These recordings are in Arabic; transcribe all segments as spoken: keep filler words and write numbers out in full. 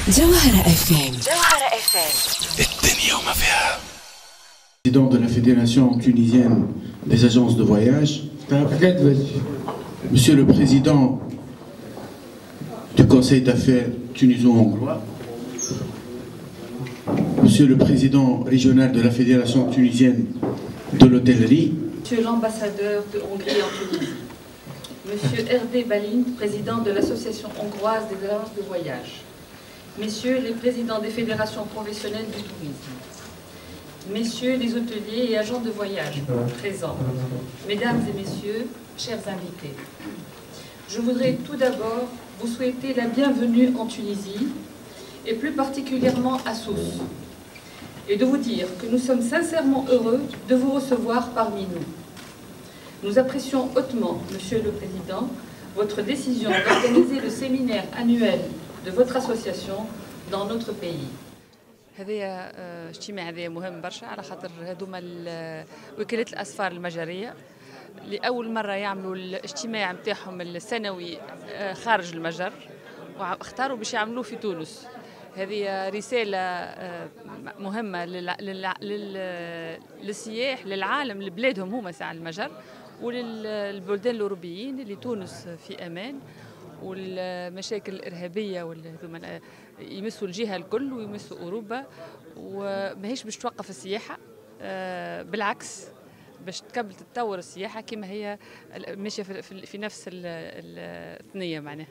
جوهرة اف ام. جوهرة اف ام. الدنيا وما فيها. Président de la Fédération tunisienne des agences de voyage, Monsieur le Président du Conseil d'affaires tuniso-hongrois, Monsieur le Président régional de la Fédération tunisienne de l'hôtellerie, Monsieur l'ambassadeur de Hongrie en Tunisie, Monsieur Erdé Balint, président de l'Association hongroise des agences de voyage, Messieurs les présidents des fédérations professionnelles du tourisme, Messieurs les hôteliers et agents de voyage présents, Mesdames et Messieurs, chers invités, je voudrais tout d'abord vous souhaiter la bienvenue en Tunisie et plus particulièrement à Sousse, et de vous dire que nous sommes sincèrement heureux de vous recevoir parmi nous. Nous apprécions hautement, Monsieur le Président, votre décision d'organiser le séminaire annuel de votre association dans notre pays. هذا اجتماع هذا مهم برشا على خاطر هذوما وكالات الأسفار المجرية لأول مرة يعملوا الاجتماع نتاعهم السنوي خارج المجر، واختاروا باش يعملوه في تونس. هذه رسالة مهمة للسياح للعالم لبلادهم هما ساعة المجر وللبلدان الأوروبيين اللي تونس في أمان، والمشاكل الإرهابية يمسوا الجهة الكل ويمسوا أوروبا، وماهيش باش توقف السياحة، بالعكس باش تكمل تتطور السياحة كما هي ماشية في نفس الثنية معناها.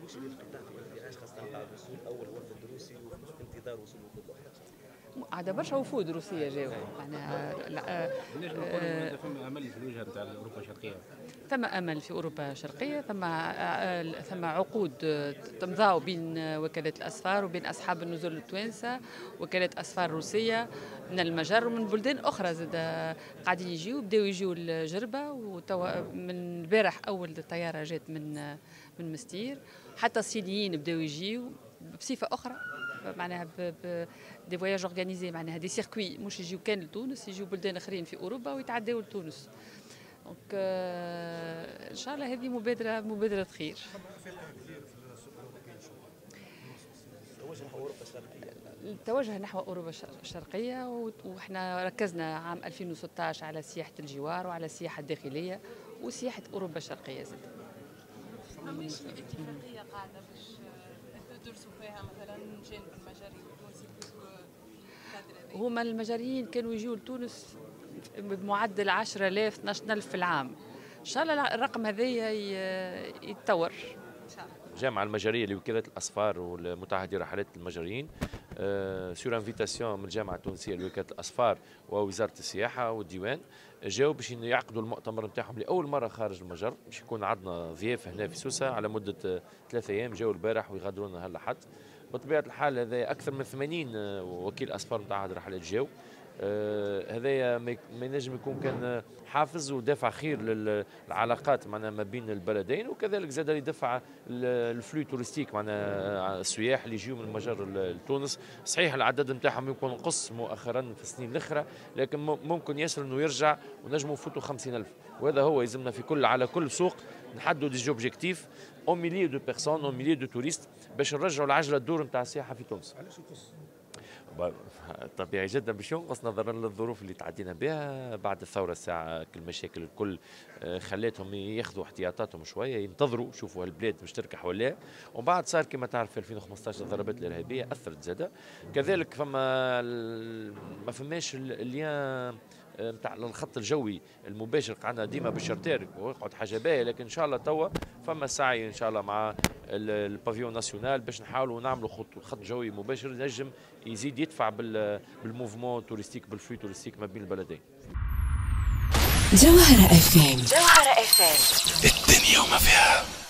عاد برشا وفود روسيه جاوا معناها. ثم امل في الوجهه نتاع اوروبا الشرقيه. ثم امل في اوروبا الشرقيه، ثم ثم عقود تمضاو بين وكالات الاسفار وبين اصحاب النزول التوانسه، وكالات اسفار روسيه من المجر ومن بلدان اخرى زاد قاعدين يجيو، بداو يجيو الجربه، وتوا من البارح اول طياره جات من من مستير، حتى الصينيين بداو يجيو بصفه اخرى معناها دي فواياج اورغانيزي، معناها دي سيركوي مش يجيو كان لتونس، يجيو بلدان اخرين في اوروبا ويتعداو لتونس. دونك ان شاء الله هذه مبادره مبادره خير. التوجه نحو اوروبا الشرقيه، وإحنا ركزنا عام ألفين وستة عشر على سياحه الجوار وعلى السياحه الداخليه وسياحه اوروبا الشرقيه زاد. فماش اتفاقيه قاعده باش تدرسوا فيها مثلا جانب المجري والتونسي؟ هما المجريين كانوا يجيوا لتونس بمعدل عشرة آلاف اثناش ألف في العام، ان شاء الله الرقم هذايا يتطور. الجامعه المجريه لوكاله الاسفار والمتعهدي رحلات المجريين سور انفيتاسيون من الجامعه التونسيه لوكاله الاسفار ووزاره السياحه والديوان جاوا باش يعقدوا المؤتمر نتاعهم لاول مره خارج المجر، باش يكون عندنا ضياف هنا في سوسه على مده ثلاثة ايام، جاوا البارح ويغادروا لنا هلا حد. بطبيعه الحال هذا اكثر من ثمانين وكيل اسفار متعهد رحلات جاوا. آه هذايا ما ينجم يكون كان حافز ودافع خير للعلاقات معنا ما بين البلدين، وكذلك زاد يدفع الفلو تورستيك معنا السياح اللي يجيو من المجر لتونس. صحيح العدد نتاعهم يكون نقص مؤخرا في السنين الاخرى، لكن ممكن يصل انه يرجع ونجموا نفوتوا خمسين ألف، وهذا هو يلزمنا في كل على كل سوق نحددوا دي اوبجيكتيف او ميليو دو بيرسون او ميليو دو توريست باش نرجعوا العجله الدور نتاع السياحه في تونس. علاش يقص؟ طبيعي جدا باش ينقص نظرا للظروف اللي تعدينا بها بعد الثوره الساعه، المشاكل الكل خلاتهم ياخذوا احتياطاتهم شويه، ينتظروا يشوفوا البلاد مش تركح ولا، ومن بعد صار كما تعرف في ألفين وخمسطاش الضربات الارهابيه اثرت زاده. كذلك فما ما فماش الليان نتاع الخط الجوي المباشر، قعدنا ديما بالشرتير ويقعد حاجه باهيه، لكن ان شاء الله توا فما سعي ان شاء الله مع البافيون ناسيونال باش نحاولوا نعملوا خط جوي مباشر ينجم يزيد يدفع بالموفمون توريستيك بالفلو توريستيك ما بين البلدين. جوهرة اف ام. جوهرة اف ام. الدنيا وما فيها.